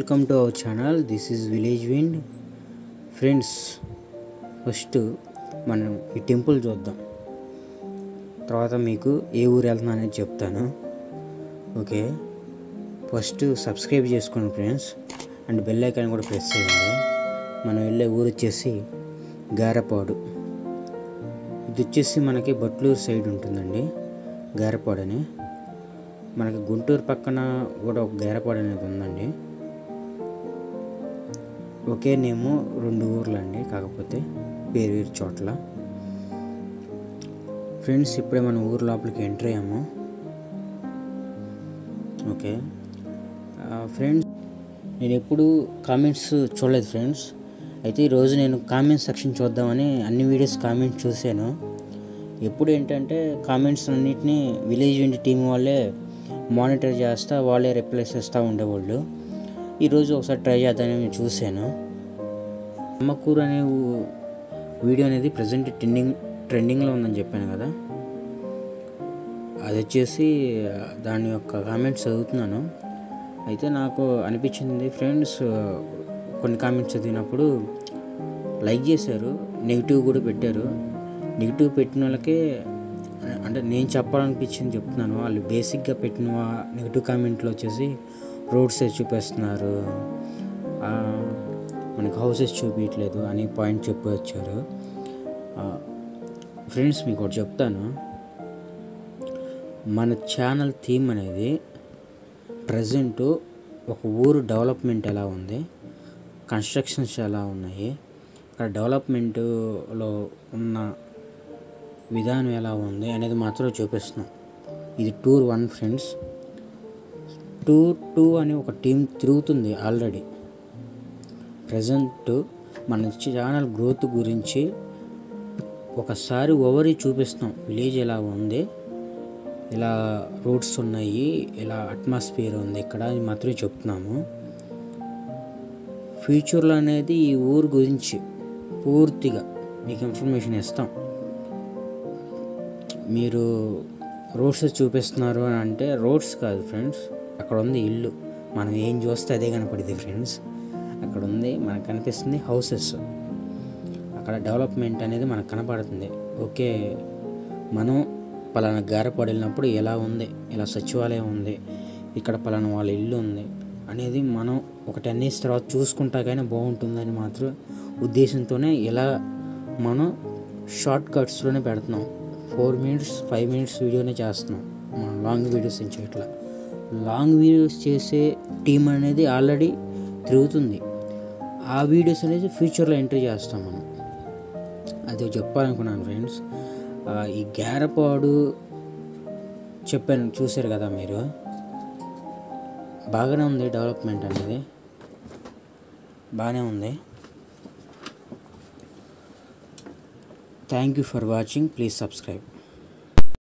Welcome to our channel. This is village wind. Friends, first మనం ఈ temple చూద్దాం, తర్వాత మీకు ఏ ఊరు వెళ్తున్నా అనేది చెప్తాను. ఓకే, ఫస్ట్ సబ్స్క్రైబ్ చేసుకోండి ఫ్రెండ్స్, అండ్ బెల్ ఐకాన్ కూడా ప్రెస్ చేయండి. మనం వెళ్ళే ఊరు వచ్చేసి గారపాడు. ఇది వచ్చేసి మనకి బట్లూరు సైడ్ ఉంటుందండి గారపాడు అని. మనకి గుంటూరు పక్కన కూడా ఒక గారపాడు అనేది ఉందండి. ఒకే నేము, రెండు ఊర్లు అండి, కాకపోతే వేరు వేరు చోట్ల. ఫ్రెండ్స్, ఇప్పుడే మనం ఊరు లోపలికి ఎంటర్ అయ్యాము. ఓకే ఫ్రెండ్స్, నేను ఎప్పుడు కామెంట్స్ చూడలేదు ఫ్రెండ్స్. అయితే ఈరోజు నేను కామెంట్స్ సెక్షన్ చూద్దామని అన్ని వీడియోస్ కామెంట్స్ చూశాను. ఎప్పుడు ఏంటంటే కామెంట్స్ అన్నిటినీ విలేజ్ విండ్ టీం వాళ్ళే మానిటర్ చేస్తా, వాళ్ళే రిప్లై చేస్తూ ఉండేవాళ్ళు. ఈరోజు ఒకసారి ట్రై చేద్దామని చూశాను. అమ్మకూరు అనే వీడియో అనేది ప్రజెంట్ ట్రెండింగ్లో ఉందని చెప్పాను కదా, అది వచ్చేసి దాని యొక్క కామెంట్స్ చదువుతున్నాను. అయితే నాకు అనిపించింది ఫ్రెండ్స్, కొన్ని కామెంట్స్ చదివినప్పుడు లైక్ చేశారు, నెగిటివ్ కూడా పెట్టారు. నెగిటివ్ పెట్టిన వాళ్ళకే అంటే నేను చెప్పాలనిపించింది చెప్తున్నాను. వాళ్ళు బేసిక్గా పెట్టిన నెగిటివ్ కామెంట్లో వచ్చేసి రోడ్స్ చూపిస్తున్నారు, మనకి హౌసెస్ చూపించట్లేదు అని పాయింట్ చెప్పి వచ్చారు. ఫ్రెండ్స్, మీకు ఒకటి చెప్తాను, మన ఛానల్ థీమ్ అనేది ప్రజెంట్ ఒక ఊరు డెవలప్మెంట్ ఎలా ఉంది, కన్స్ట్రక్షన్స్ ఎలా ఉన్నాయి, అక్కడ డెవలప్మెంట్లో ఉన్న విధానం ఎలా ఉంది అనేది మాత్రం చూపిస్తున్నాం. ఇది టూర్ 1 ఫ్రెండ్స్. టూర్ 2 అని ఒక టీం తిరుగుతుంది ఆల్రెడీ. ప్రజెంట్ మన ఛానల్ గ్రోత్ గురించి ఒకసారి ఓవరీ చూపిస్తాం. విలేజ్ ఎలా ఉంది, ఇలా రోడ్స్ ఉన్నాయి, ఇలా అట్మాస్ఫియర్ ఉంది ఇక్కడ అని మాత్రమే చెప్తున్నాము. ఫ్యూచర్లో అనేది ఈ ఊరు గురించి పూర్తిగా మీకు ఇన్ఫర్మేషన్ ఇస్తాం. మీరు రోడ్స్ చూపిస్తున్నారు అని అంటే రోడ్స్ కాదు ఫ్రెండ్స్, అక్కడ ఉంది ఇల్లు. మనం ఏం చూస్తే అదే కనపడింది ఫ్రెండ్స్. అక్కడ ఉంది, మనకు కనిపిస్తుంది హౌసెస్. అక్కడ డెవలప్మెంట్ అనేది మనకు కనపడుతుంది. ఓకే, మనం పలానా గారపాడు వెళ్ళినప్పుడు ఎలా ఉంది, ఇలా సచివాలయం ఉంది, ఇక్కడ పలానా వాళ్ళ ఇల్లు ఉంది అనేది మనం ఒక 10 years తర్వాత చూసుకుంటా కానీ బాగుంటుందని మాత్రం ఉద్దేశంతోనే ఇలా మనం షార్ట్ కట్స్లోనే పెడుతున్నాం. 4 minutes 5 minutes వీడియోనే చేస్తున్నాం. మనం లాంగ్ వీడియోస్ ఏం చేయట్లా. లాంగ్ వీడియోస్ చేసే టీం అనేది ఆల్రెడీ తిరుగుతుంది. ఆ వీడియోస్ అనేది ఫ్యూచర్లో ఎంట్రీ చేస్తాం మనం. అది చెప్పాలనుకున్నాను ఫ్రెండ్స్. ఈ గారపాడు చెప్పాను, చూశారు కదా మీరు. బాగానే ఉంది డెవలప్మెంట్ అనేది, బాగానే ఉంది. Thank you for watching. Please subscribe.